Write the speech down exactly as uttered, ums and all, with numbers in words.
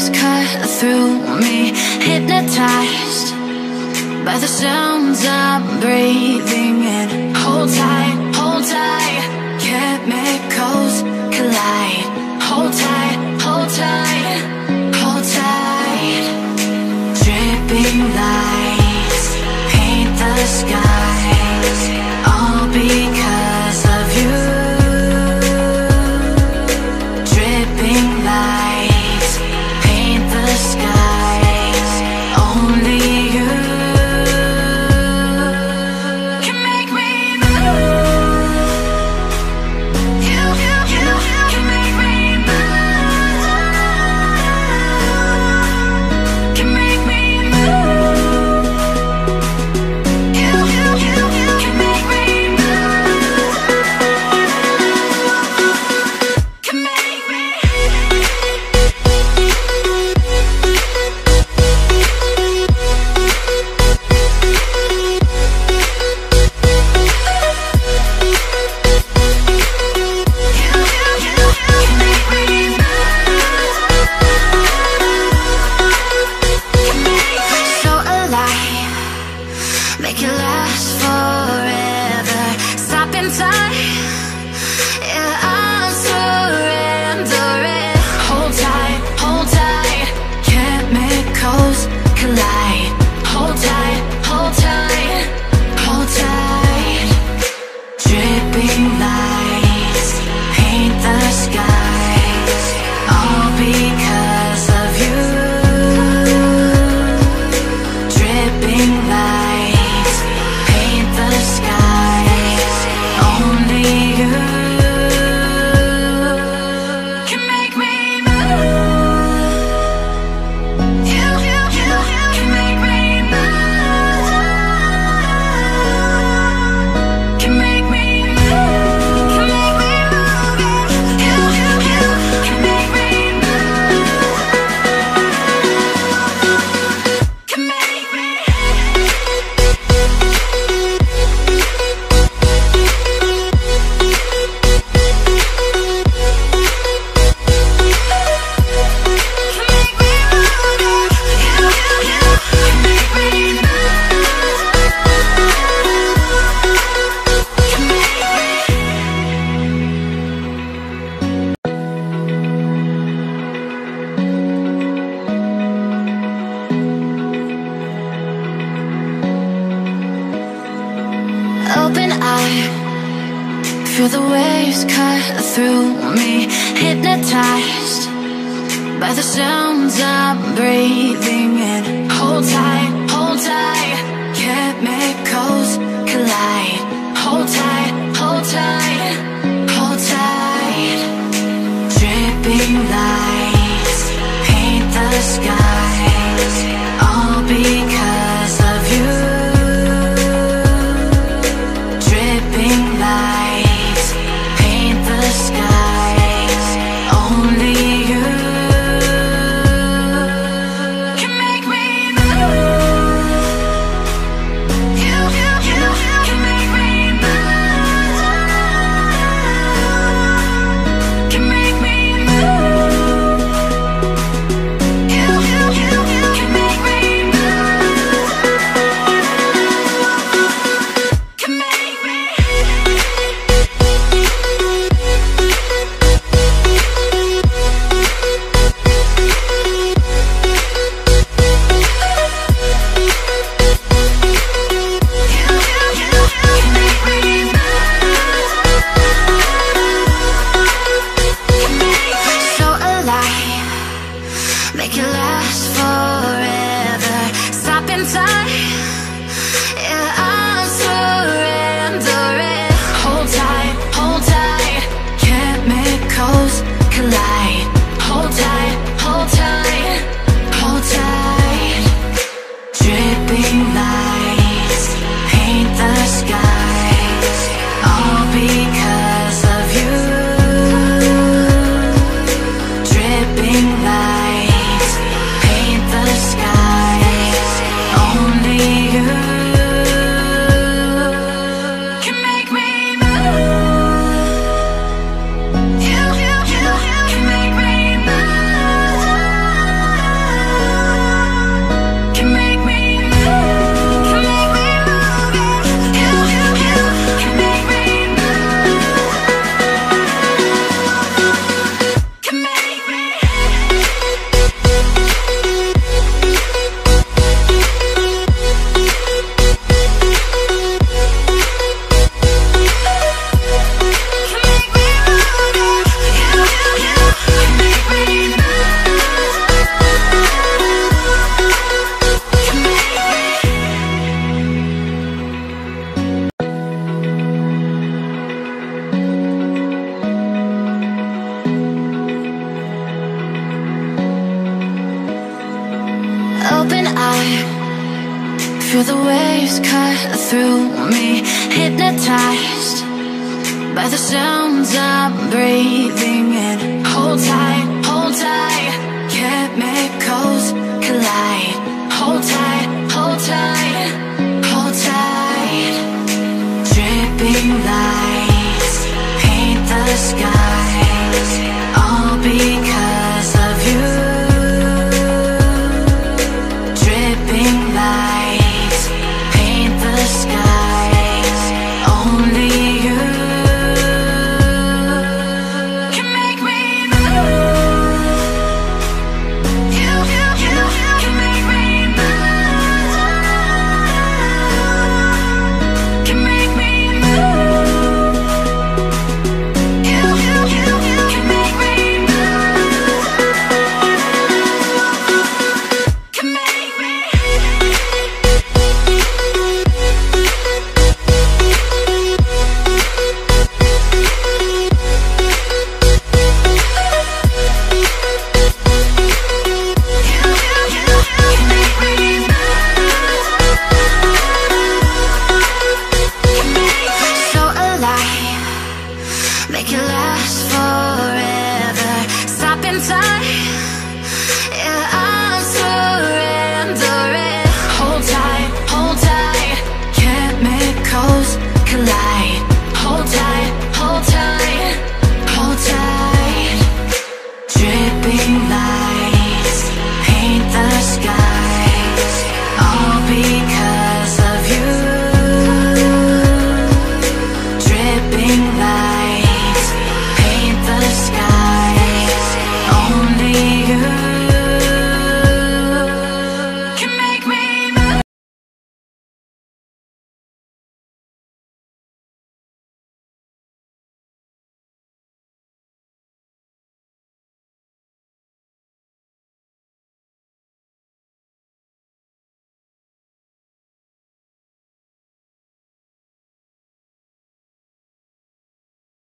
waves cut through me, hypnotized by the sounds I'm breathing in. Hold tight, hold tight, chemicals collide. Hold tight, hold tight, hold tight. Dripping lights paint the skies, all because of you. Dripping lights paint the skies, only you can make me move. You, you, you can make me move. Can make me move. You, you, you can make me move. Can make me. So alive, make it last forever. Stop in time, yeah, I'm surrendering. Hold tight, hold tight, chemicals collide. Hold tight, hold tight, hold tight. Dripping lights paint the skies, all because of you. Dripping lights paint the skies, only you can make me move. You, you, you can make me move. Can make me move. Can make me move. You, you, you can make me move. Can make me. Open eye, feel the waves cut through me, hypnotized by the sounds I'm breathing in. Hold tight, hold tight, chemicals collide. Hold tight, hold tight, hold tight. Dripping lights paint the skies, all because of you. Dripping lights paint the skies, only you Feel the waves cut through me, hypnotized by the sounds I'm breathing in. Hold tight, hold tight, chemicals